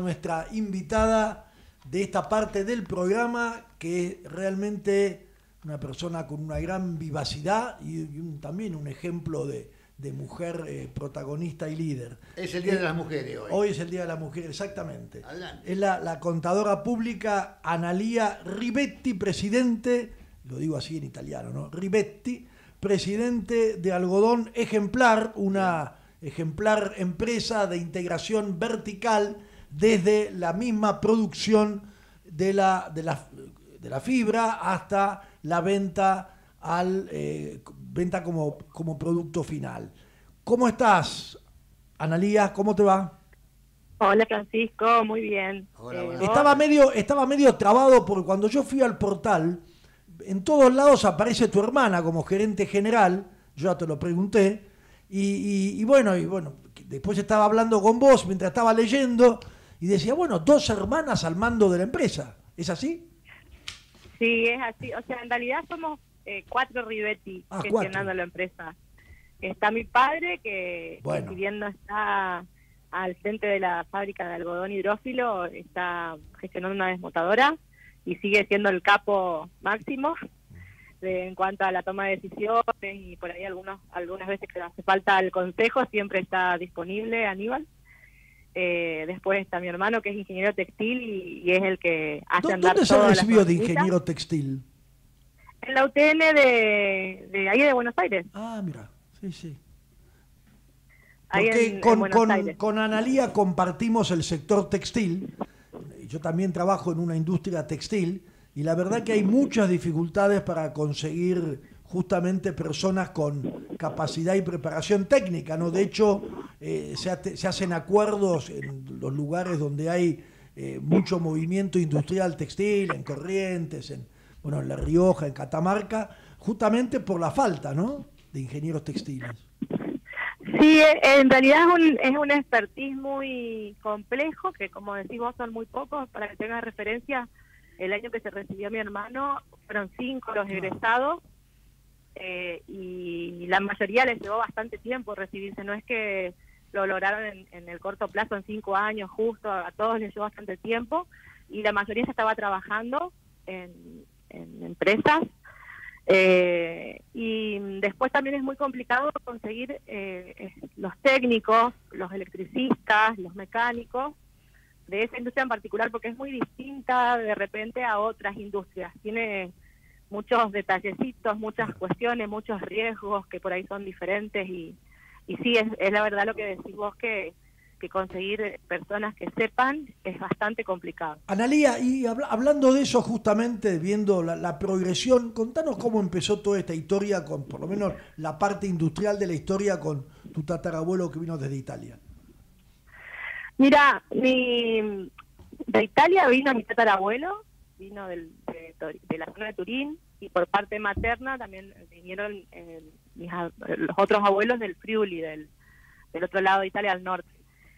Nuestra invitada de esta parte del programa, que es realmente una persona con una gran vivacidad y también un ejemplo de mujer protagonista y líder. Es el Día de las Mujeres hoy. Hoy es el Día de la Mujer, exactamente. Adelante. Es la contadora pública Analia Rivetti, presidente, lo digo así en italiano, ¿no? Rivetti, presidente de Algodón Ejemplar, una ejemplar empresa de integración vertical desde la misma producción de la fibra hasta la venta venta como producto final. ¿Cómo estás, Analia? ¿Cómo te va? Hola, Francisco, muy bien. Hola, bueno. Estaba medio trabado porque cuando yo fui al portal, en todos lados aparece tu hermana como gerente general, yo ya te lo pregunté, y bueno, después estaba hablando con vos mientras estaba leyendo y decía, bueno, 2 hermanas al mando de la empresa, ¿es así? Sí, es así. O sea, en realidad somos 4 Rivetti gestionando 4. la empresa. Está mi padre, que si bien no está al frente de la fábrica de algodón hidrófilo, está gestionando una desmotadora y sigue siendo el capo máximo en cuanto a la toma de decisiones, y por ahí algunas veces que hace falta el consejo, siempre está disponible Aníbal. Después está mi hermano, que es ingeniero textil y es el que hace andar. ¿Dónde se recibió de ingeniero textil? En la UTN de ahí de Buenos Aires. Ah, mira, sí. Ahí Porque con Analia compartimos el sector textil. Yo también trabajo en una industria textil y la verdad que hay muchas dificultades para conseguir justamente personas con capacidad y preparación técnica, ¿no? De hecho, se hacen acuerdos en los lugares donde hay mucho movimiento industrial textil, en Corrientes, en La Rioja, en Catamarca, justamente por la falta, ¿no?, de ingenieros textiles. Sí, en realidad es un expertise muy complejo, que como decís vos son muy pocos. Para que tengas referencia, el año que se recibió mi hermano fueron 5 los egresados, y la mayoría les llevó bastante tiempo recibirse. No es que lo lograron en el corto plazo, en 5 años justo, a todos les llevó bastante tiempo, y la mayoría ya estaba trabajando en empresas. Y después también es muy complicado conseguir los técnicos, los electricistas, los mecánicos de esa industria en particular, porque es muy distinta de repente a otras industrias. Tiene muchos detallecitos, muchas cuestiones, muchos riesgos que por ahí son diferentes, y sí, es la verdad lo que decís vos, que conseguir personas que sepan es bastante complicado. Analia, y hablando de eso, justamente viendo la progresión, contanos cómo empezó toda esta historia, con por lo menos la parte industrial de la historia, con tu tatarabuelo que vino desde Italia. Mira, de Italia vino mi tatarabuelo, vino de la zona de Turín, y por parte materna también vinieron los otros abuelos del Friuli, del otro lado de Italia, al norte.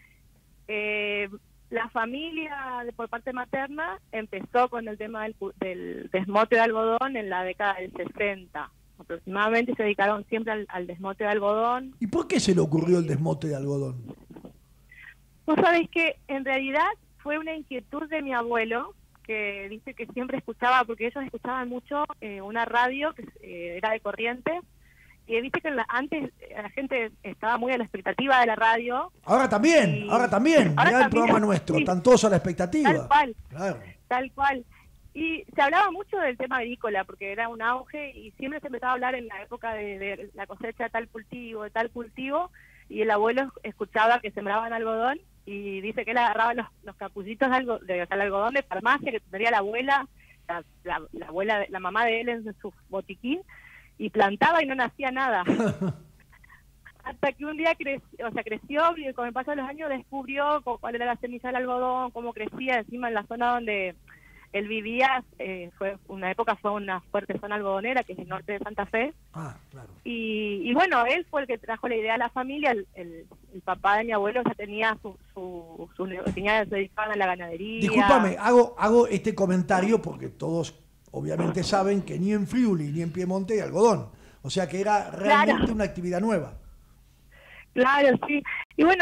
La familia por parte materna empezó con el tema del desmote de algodón en la década del 60. Aproximadamente se dedicaron siempre al desmote de algodón. ¿Y por qué se le ocurrió el desmote de algodón? Vos sabés que en realidad fue una inquietud de mi abuelo, que dice que siempre escuchaba, porque ellos escuchaban mucho una radio que era de Corrientes, y viste que antes la gente estaba muy a la expectativa de la radio. Ahora también. Mirá el programa nuestro, están todos a la expectativa. Tal cual, claro. Tal cual. Y se hablaba mucho del tema agrícola, porque era un auge, y siempre se empezaba a hablar en la época de la cosecha de tal cultivo, y el abuelo escuchaba que sembraban algodón, y dice que él agarraba los capullitos del algodón de farmacia que tendría la abuela, la abuela, la mamá de él en su botiquín, y plantaba y no nacía nada. Hasta que un día creció, y con el paso de los años descubrió cuál era la semilla del algodón, cómo crecía encima en la zona donde él vivía. Fue una fuerte zona algodonera, que es el norte de Santa Fe. Ah, claro. Y bueno, él fue el que trajo la idea a la familia. El papá de mi abuelo ya tenía se dedicaban a la ganadería. Discúlpame, hago este comentario porque todos obviamente saben que ni en Friuli ni en Piemonte hay algodón. O sea que era realmente una actividad nueva. Claro, sí. Y bueno,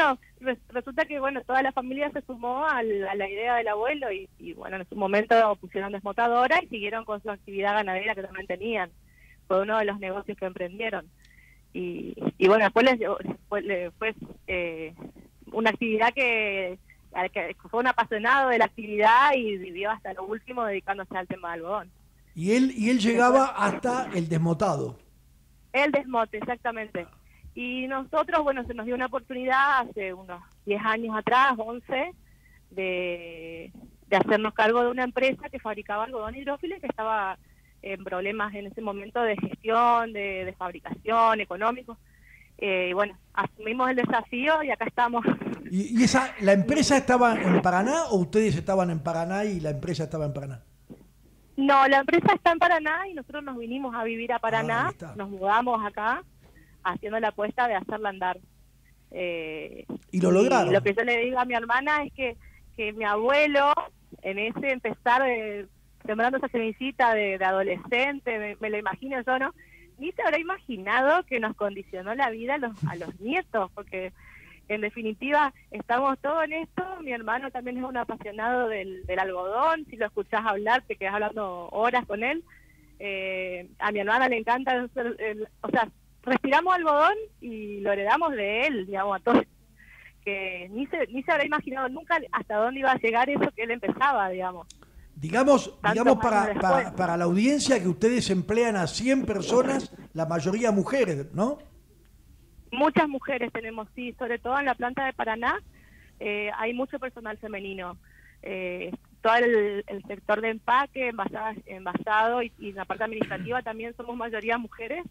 resulta que, bueno, toda la familia se sumó a la idea del abuelo y, bueno, en su momento pusieron desmotadora y siguieron con su actividad ganadera que también tenían. Fue uno de los negocios que emprendieron. Y bueno, después fue una actividad que fue un apasionado de la actividad y vivió hasta lo último dedicándose al tema del algodón. Y él llegaba hasta el desmotado. El desmote, exactamente. Y nosotros, bueno, se nos dio una oportunidad hace unos 10 años atrás, 11, de hacernos cargo de una empresa que fabricaba algodón hidrófilo y que estaba en problemas en ese momento de gestión, de fabricación, económicos. Y bueno, asumimos el desafío y acá estamos. ¿Y la empresa estaba en Paraná o ustedes estaban en Paraná y la empresa estaba en Paraná? No, la empresa está en Paraná y nosotros nos vinimos a vivir a Paraná, nos mudamos acá, haciendo la apuesta de hacerla andar. ¿Y lo lograron? Lo que yo le digo a mi hermana es que mi abuelo, en ese empezar sembrando esa semillita de adolescente, me lo imagino yo, ¿no? Ni se habrá imaginado que nos condicionó la vida a los nietos, porque en definitiva estamos todos en esto. Mi hermano también es un apasionado del algodón, si lo escuchás hablar te quedás hablando horas con él. A mi hermana le encanta, o sea, respiramos algodón y lo heredamos de él, digamos, a todos, que ni se habrá imaginado nunca hasta dónde iba a llegar eso que él empezaba, digamos. Digamos para la audiencia que ustedes emplean a 100 personas, la mayoría mujeres, ¿no? Muchas mujeres tenemos, sí, sobre todo en la planta de Paraná hay mucho personal femenino. Todo el sector de empaque, envasado y la parte administrativa también somos mayoría mujeres.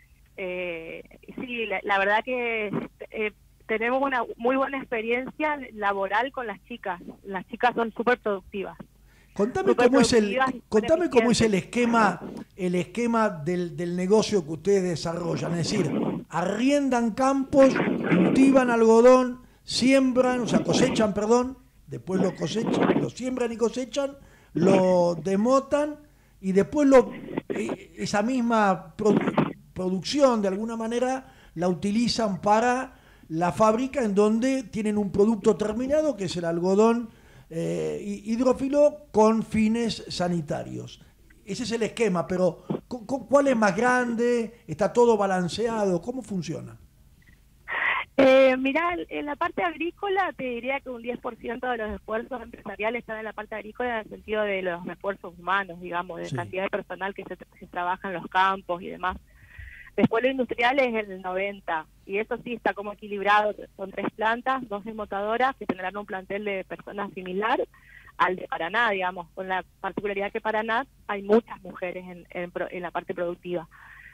Sí, la verdad que tenemos una muy buena experiencia laboral con las chicas. Las chicas son súper productivas. Contame cómo es el esquema del negocio que ustedes desarrollan. Es decir, arriendan campos, cultivan algodón, siembran, o sea, cosechan, perdón, después lo cosechan, lo siembran y cosechan, lo desmotan y después esa misma producción de alguna manera la utilizan para la fábrica en donde tienen un producto terminado que es el algodón hidrófilo con fines sanitarios. Ese es el esquema, pero ¿cuál es más grande? ¿Está todo balanceado? ¿Cómo funciona? Mirá, en la parte agrícola te diría que un 10% de los esfuerzos empresariales están en la parte agrícola en el sentido de los esfuerzos humanos, digamos, de cantidad de personal que se trabaja en los campos y demás. Después lo industrial es el 90%, y eso sí está como equilibrado, son 3 plantas, 2 desmotadoras que tendrán un plantel de personas similar al de Paraná, digamos, con la particularidad que Paraná hay muchas mujeres en la parte productiva.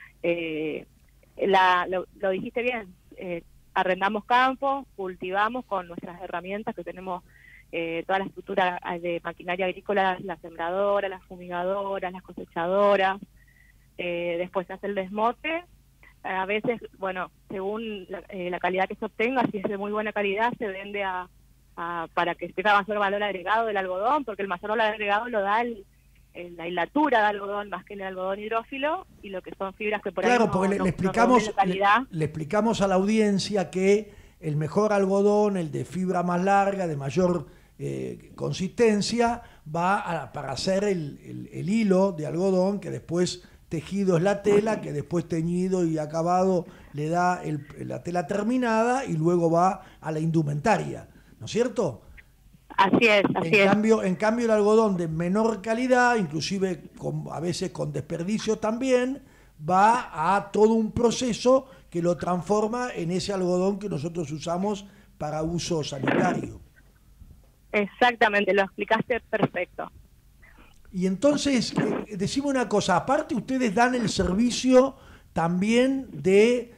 Lo dijiste bien, arrendamos campos, cultivamos con nuestras herramientas que tenemos, toda la estructura de maquinaria agrícola, las sembradoras, las fumigadoras, las cosechadoras. Después se hace el desmote. A veces, bueno, según la calidad que se obtenga, si es de muy buena calidad, se vende para que tenga mayor valor agregado del algodón, porque el mayor valor agregado lo da la hilatura de algodón más que el algodón hidrófilo, y lo que son fibras que por ahí porque le explicamos a la audiencia que el mejor algodón, el de fibra más larga, de mayor consistencia, para hacer el hilo de algodón, que después tejido es la tela, que después teñido y acabado le da la tela terminada y luego va a la indumentaria, ¿no es cierto? Así es, En cambio el algodón de menor calidad, inclusive a veces con desperdicio también, va a todo un proceso que lo transforma en ese algodón que nosotros usamos para uso sanitario. Exactamente, lo explicaste perfecto. Y entonces, decime una cosa, aparte ustedes dan el servicio también de,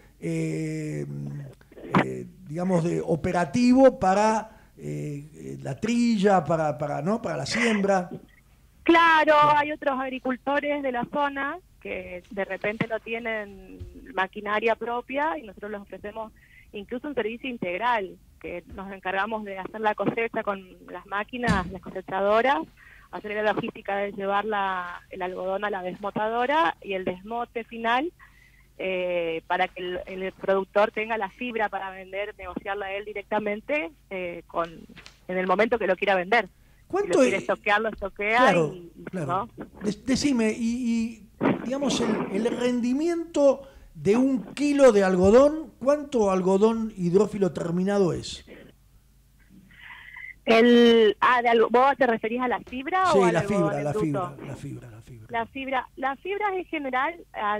digamos, de operativo para la trilla, para la siembra. Claro, hay otros agricultores de la zona que de repente no tienen maquinaria propia y nosotros les ofrecemos incluso un servicio integral, que nos encargamos de hacer la cosecha con las máquinas, las cosechadoras, hacer la logística de llevar el algodón a la desmotadora y el desmote final para que el productor tenga la fibra para vender, negociarla a él directamente en el momento que lo quiera vender. Si lo quiere estoquear, lo estoquea. Claro, claro. ¿No? Decime, y digamos, el rendimiento de 1 kilo de algodón, ¿cuánto algodón hidrófilo terminado es? ¿Vos te referís a la fibra sí, o a la fibra? La fibra en general,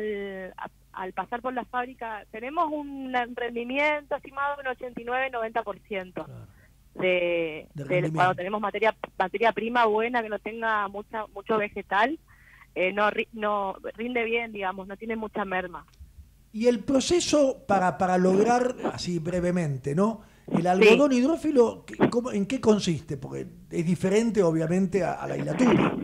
al pasar por la fábrica, tenemos un rendimiento estimado de un 89-90%. Claro. De cuando tenemos materia prima buena, que no tenga mucho vegetal, no rinde bien, digamos, no tiene mucha merma. Y el proceso para lograr, así brevemente, ¿no? El algodón hidrófilo, ¿en qué consiste? Porque es diferente, obviamente, a la hilatura.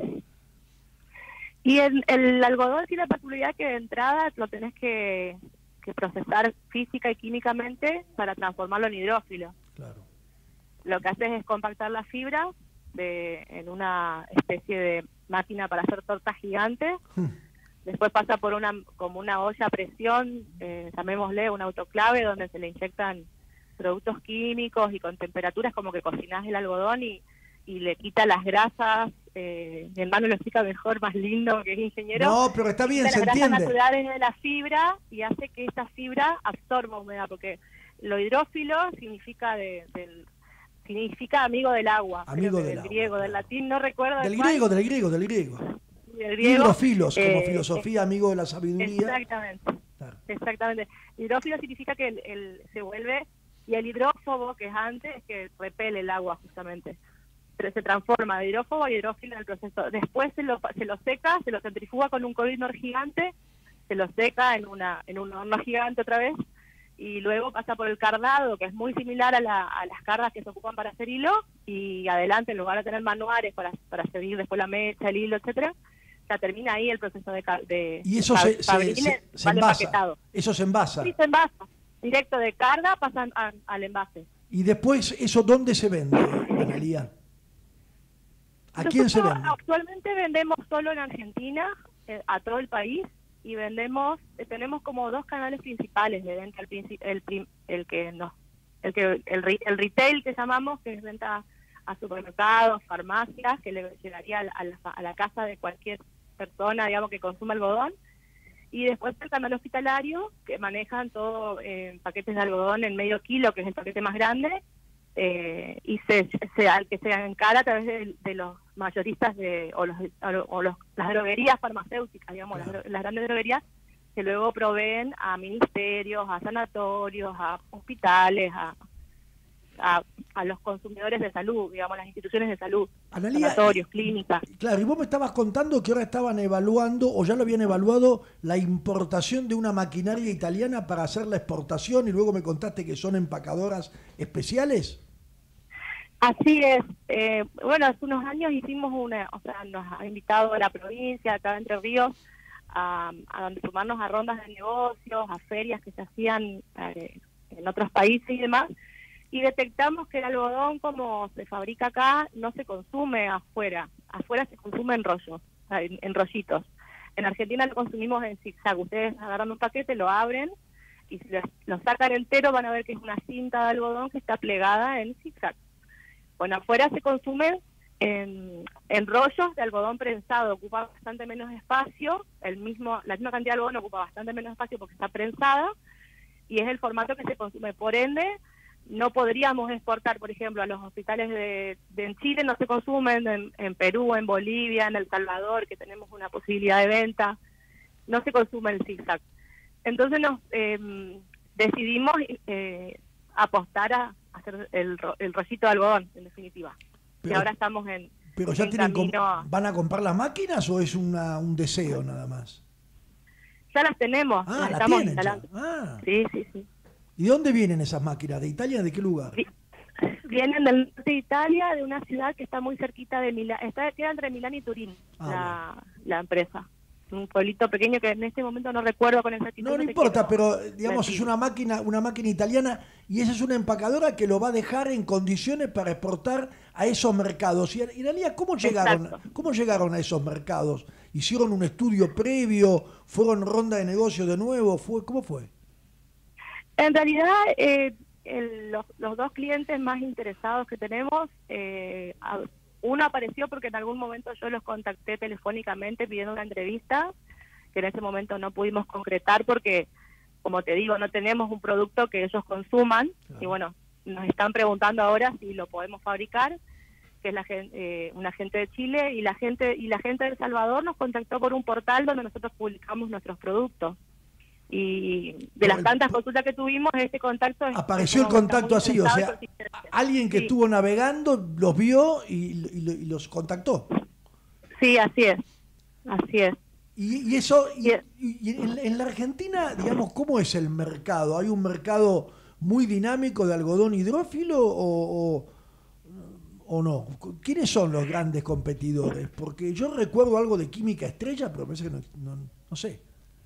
Y el algodón tiene la particularidad que de entrada lo tenés que procesar física y químicamente para transformarlo en hidrófilo. Claro. Lo que haces es compactar la fibra en una especie de máquina para hacer tortas gigantes. Después pasa por como una olla a presión, llamémosle un autoclave, donde se le inyectan productos químicos y con temperaturas como que cocinás el algodón y le quita las grasas. Mi hermano lo explica mejor, más lindo, que es ingeniero. No, pero está bien, se entiende. Las grasas naturales de la fibra y hace que esta fibra absorba humedad, porque lo hidrófilo significa significa amigo del agua. Amigo del griego, agua, del latín, no recuerdo. Del griego. Hidrofilos, como filosofía, amigo de la sabiduría. Exactamente. Hidrófilo significa que se vuelve, y el hidrófobo, que es antes, que repele el agua justamente. Pero se transforma de hidrófobo a hidrófilo en el proceso. Después se lo seca, se lo centrifuga con un colinor gigante, se lo seca en un horno gigante otra vez, y luego pasa por el cardado, que es muy similar a las cargas que se ocupan para hacer hilo, y adelante, en lugar de tener manuales para seguir después la mecha, el hilo, etcétera, ya termina ahí el proceso de y eso se envasa. Eso se envasa. Sí, se envasa. Directo de carga pasan al envase. Y después, ¿eso dónde se vende, Analía? ¿A quién se vende? Actualmente vendemos solo en Argentina, a todo el país, y tenemos como 2 canales principales de venta. El retail que llamamos, que es venta a supermercados, farmacias, que le llegaría a la casa de cualquier persona, digamos, que consuma algodón. Y después el canal hospitalario, que manejan todo paquetes de algodón en medio kilo, que es el paquete más grande, y al que se encara a través de los mayoristas las droguerías farmacéuticas, digamos, las grandes droguerías, que luego proveen a ministerios, a sanatorios, a hospitales, a los consumidores de salud, digamos, las instituciones de salud, Analía, sanatorios, clínicas. Claro, y vos me estabas contando que ahora estaban evaluando, o ya lo habían evaluado, la importación de una maquinaria italiana para hacer la exportación, y luego me contaste que son empacadoras especiales. Así es. Bueno, hace unos años hicimos nos ha invitado a la provincia, acá de Entre Ríos, a sumarnos a rondas de negocios, a ferias que se hacían en otros países y demás, y detectamos que el algodón, como se fabrica acá, no se consume afuera se consume en rollos, en rollitos. En Argentina lo consumimos en zigzag. Ustedes agarran un paquete, lo abren, y si lo sacan entero van a ver que es una cinta de algodón que está plegada en zigzag. Bueno, afuera se consume en rollos de algodón prensado, ocupa bastante menos espacio, la misma cantidad de algodón ocupa bastante menos espacio porque está prensada, y es el formato que se consume. Por ende, no podríamos exportar, por ejemplo, a los hospitales en Chile, no se consumen, en Perú, en Bolivia, en El Salvador, que tenemos una posibilidad de venta, no se consume el zigzag. Entonces decidimos apostar a hacer el rollito de algodón, en definitiva. Y ahora estamos ¿Pero ya van a comprar las máquinas o es un deseo nada más? Ya las tenemos, las estamos instalando. Sí. ¿Y de dónde vienen esas máquinas? ¿De Italia? ¿De qué lugar? Vienen del norte de Italia, de una ciudad que está muy cerquita de Milán. Queda entre Milán y Turín, la empresa. Un pueblito pequeño que en este momento no recuerdo con exactitud. No importa, pero digamos es una máquina italiana, y esa es una empacadora que lo va a dejar en condiciones para exportar a esos mercados. Y Analía, ¿cómo llegaron a esos mercados? ¿Hicieron un estudio previo? ¿Fueron ronda de negocios de nuevo? ¿Cómo fue? En realidad, los dos clientes más interesados que tenemos, uno apareció porque en algún momento yo los contacté telefónicamente pidiendo una entrevista, que en ese momento no pudimos concretar porque, como te digo, no tenemos un producto que ellos consuman. Y bueno, nos están preguntando ahora si lo podemos fabricar, que es una gente de Chile, y la gente de El Salvador nos contactó por un portal donde nosotros publicamos nuestros productos. Y de las tantas consultas que tuvimos, ese contacto... Apareció el contacto así, o sea, alguien que estuvo navegando los vio y los contactó. Sí, así es. Y eso, en la Argentina, digamos, ¿cómo es el mercado? ¿Hay un mercado muy dinámico de algodón hidrófilo o no? ¿Quiénes son los grandes competidores? Porque yo recuerdo algo de Química Estrella, pero parece que no sé.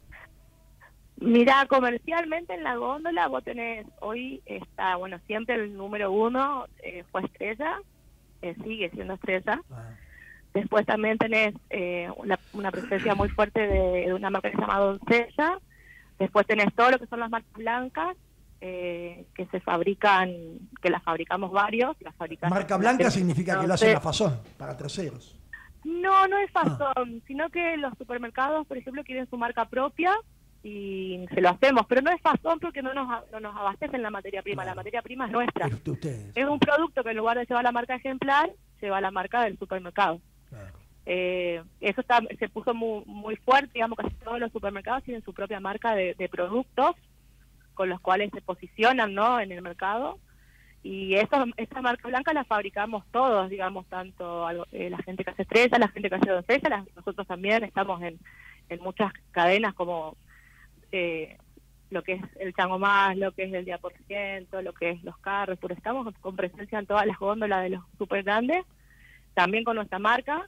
Mira, comercialmente en la góndola vos tenés, hoy está, bueno, siempre el número 1 fue Estrella, sigue siendo Estrella. Después también tenés una presencia muy fuerte de una marca que se llama Doncella. Después tenés todo lo que son las marcas blancas, que se fabrican, que las fabricamos varios. Marca blanca significa que lo hacen a fazón, para terceros. No es fazón, sino que los supermercados, por ejemplo, quieren su marca propia y se lo hacemos, pero no es fazón porque no nos abastecen la materia prima. Claro. La materia prima es nuestra. Es un producto que en lugar de llevar la marca ejemplar, lleva la marca del supermercado. Claro. Eso se puso muy fuerte, digamos, casi todos los supermercados tienen su propia marca de productos con los cuales se posicionan, ¿no?, en el mercado, y esta marca blanca la fabricamos todos, digamos, tanto la gente que hace Estrella, la gente que hace Doncella, nosotros también estamos en muchas cadenas como lo que es el Chango Más, lo que es el Día por Ciento, lo que es los carros, pero estamos con presencia en todas las góndolas de los super grandes, también con nuestra marca,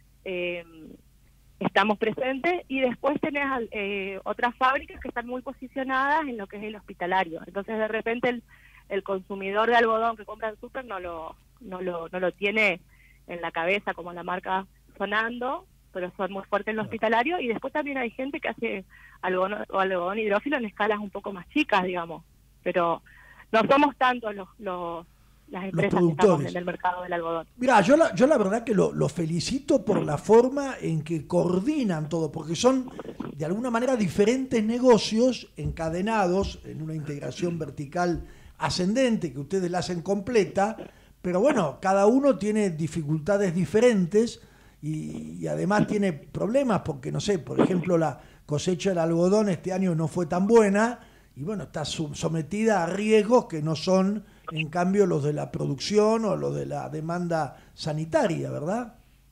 estamos presentes, y después tenés otras fábricas que están muy posicionadas en lo que es el hospitalario. Entonces de repente el consumidor de algodón que compra en súper no lo tiene en la cabeza como la marca sonando, pero son muy fuertes en el hospitalario. Y después también hay gente que hace algodón hidrófilo en escalas un poco más chicas, digamos, pero no somos tantos las empresas que estamos en el mercado del algodón. Mirá, yo la verdad que lo felicito por la forma en que coordinan todo, porque son de alguna manera diferentes negocios encadenados en una integración vertical ascendente que ustedes la hacen completa, pero bueno, cada uno tiene dificultades diferentes y además tiene problemas porque, no sé, por ejemplo, la cosecha del algodón este año no fue tan buena y bueno, está sometida a riesgos que no son, en cambio, los de la producción o los de la demanda sanitaria, ¿verdad?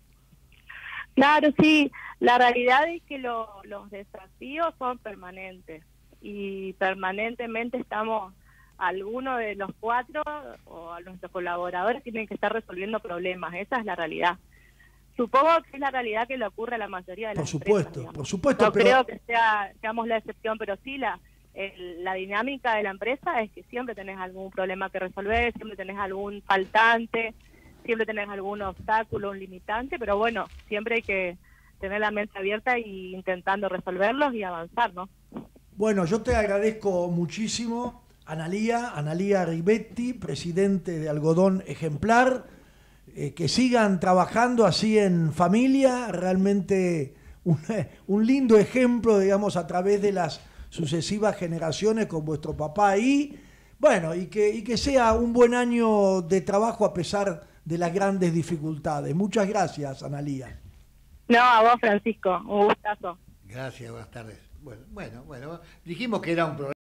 Claro, sí. La realidad es que los desafíos son permanentes y permanentemente estamos, algunos de los 4 o nuestros colaboradores tienen que estar resolviendo problemas. Esa es la realidad. Supongo que es la realidad que le ocurre a la mayoría de las empresas. Por supuesto. No creo que seamos la excepción, pero sí la dinámica de la empresa es que siempre tenés algún problema que resolver, siempre tenés algún faltante, siempre tenés algún obstáculo, un limitante, pero bueno, siempre hay que tener la mente abierta y intentando resolverlos y avanzar, ¿no? Bueno, yo te agradezco muchísimo, Analía Ribetti, presidente de Algodón Ejemplar, que sigan trabajando así en familia, realmente un lindo ejemplo, digamos, a través de las sucesivas generaciones con vuestro papá y bueno, y que sea un buen año de trabajo a pesar de las grandes dificultades. Muchas gracias, Analía. No, a vos, Francisco, un gustazo. Gracias, buenas tardes. Bueno, dijimos que era un programa